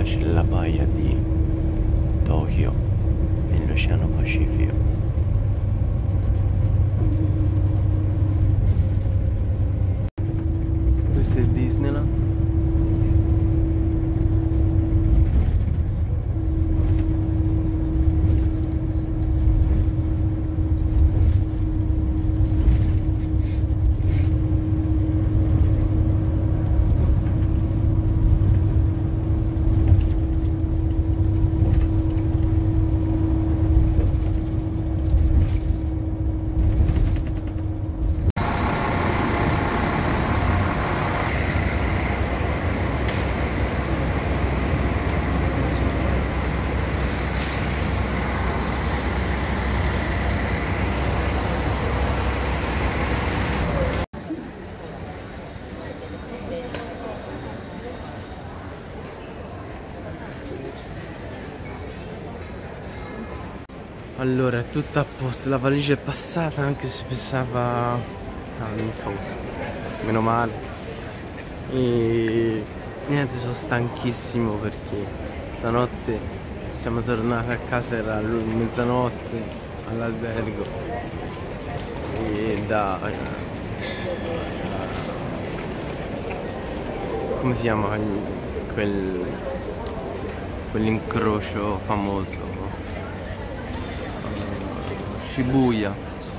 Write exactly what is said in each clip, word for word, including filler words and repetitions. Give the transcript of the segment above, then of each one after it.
piace la baia di Tokyo nell'Oceano Pacifico. Questo è Disneyland. Allora, è tutto a posto, la valigia è passata anche se pesava tanto, meno male. E niente, sono stanchissimo perché stanotte siamo tornati a casa, era mezzanotte all'albergo e da, da come si chiama quel quell'incrocio famoso, Shibuya,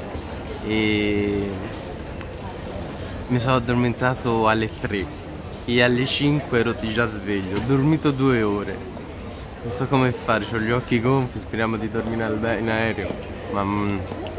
e mi sono addormentato alle tre e alle cinque ero già sveglio, ho dormito due ore, non so come fare, ho gli occhi gonfi, speriamo di dormire in aereo, ma mm,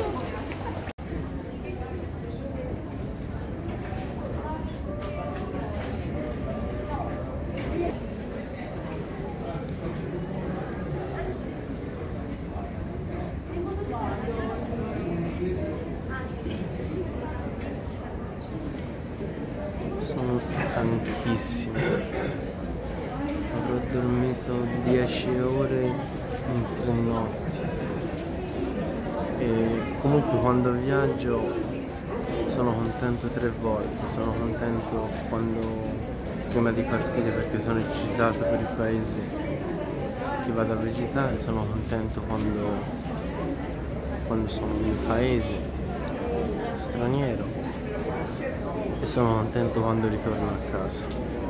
sono stanchissimo, avrò dormito dieci ore in tre notti e comunque quando viaggio sono contento tre volte, sono contento quando prima di partire perché sono eccitato per il paese che vado a visitare, sono contento quando, quando sono nel paese straniero e sono contento quando ritorno a casa.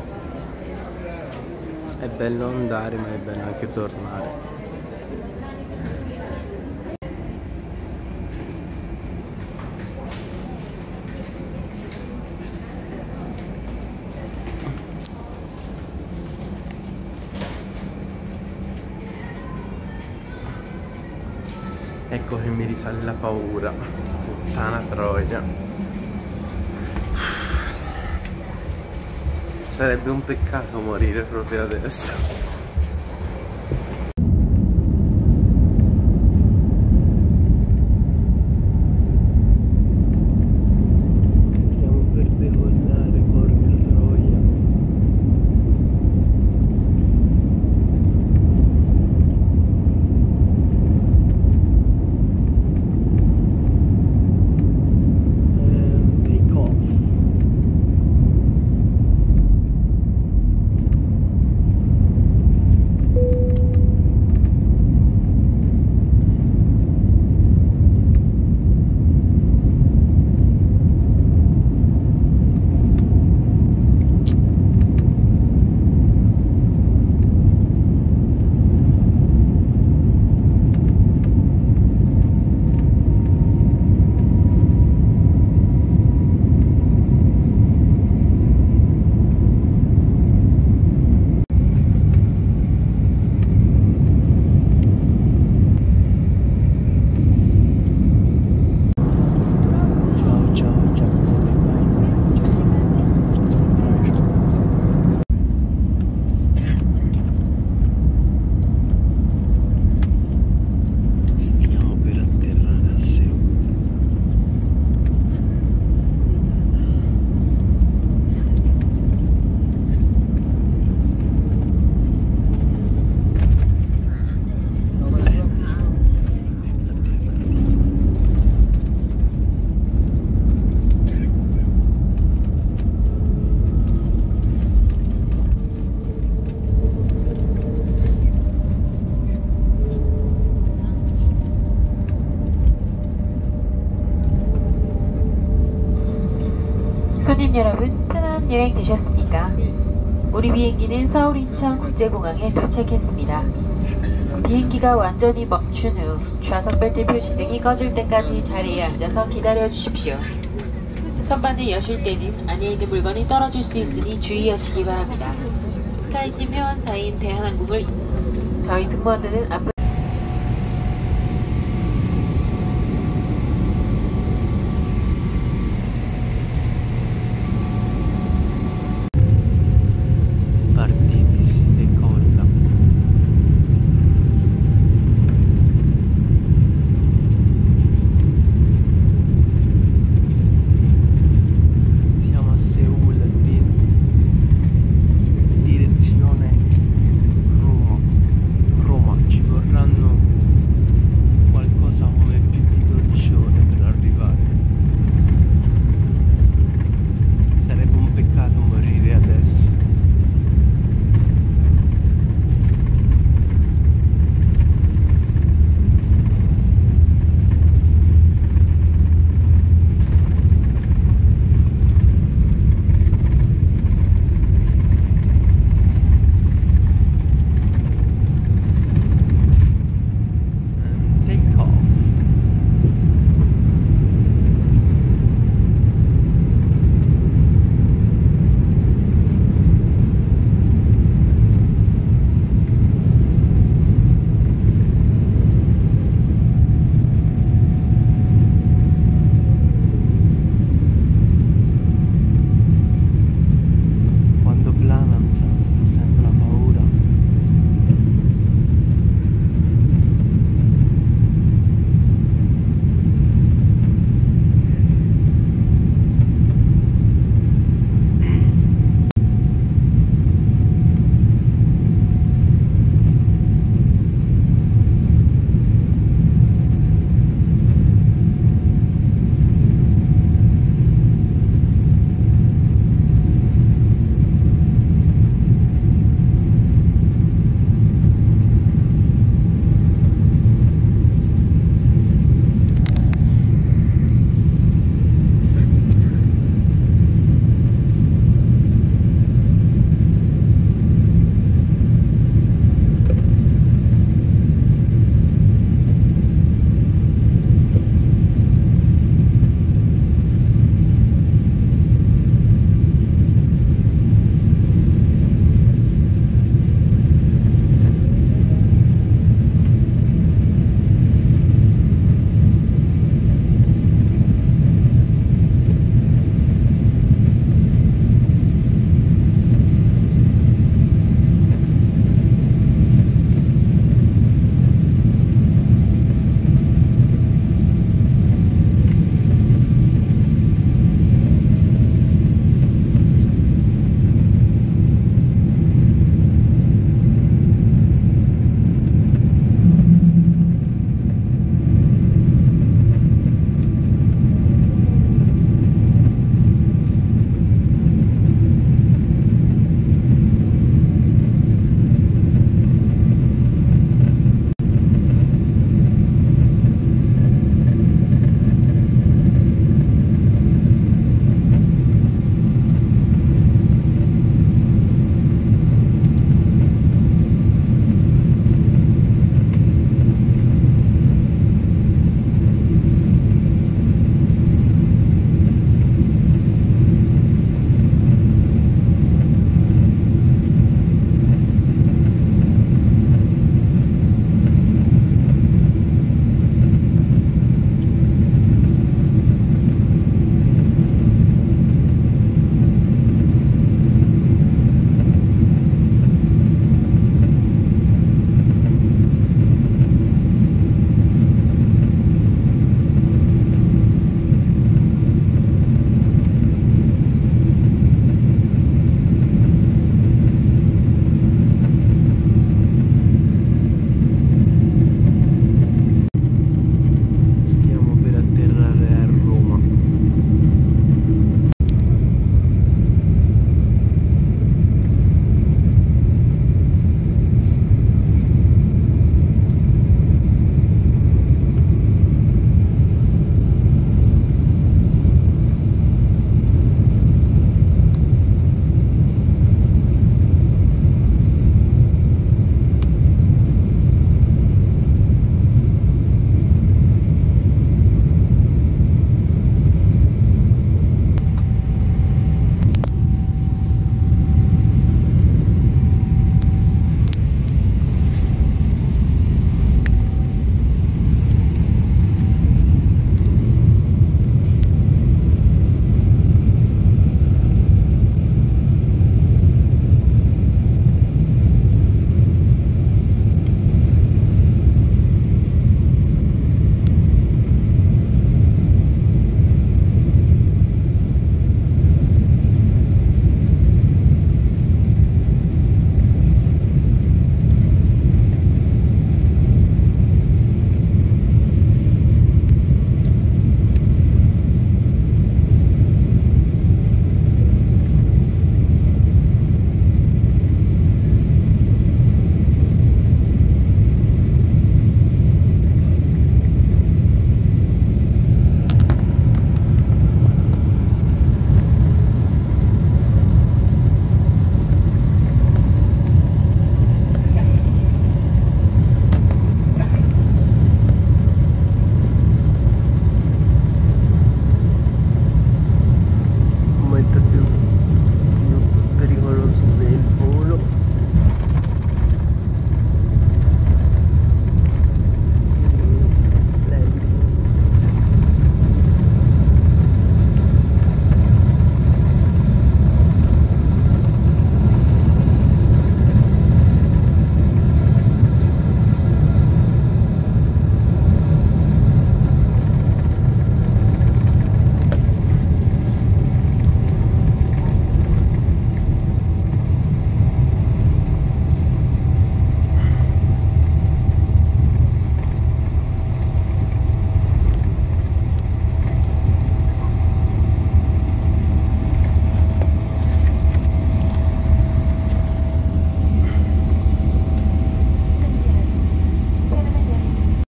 È bello andare ma è bello anche tornare. Ecco che mi risale la paura, puttana troia. Sarebbe un peccato morire proprio adesso. 승무원 여러분, 편안한 여행 되셨습니까? 우리 비행기는 서울 인천 국제공항에 도착했습니다. 비행기가 완전히 멈춘 후 좌석 벨트 표시 등이 꺼질 때까지 자리에 앉아서 기다려 주십시오. 선반을 여실 때는 안에 있는 물건이 떨어질 수 있으니 주의하시기 바랍니다. 스카이팀 회원사인 대한항공을 저희 승무원들은 앞으로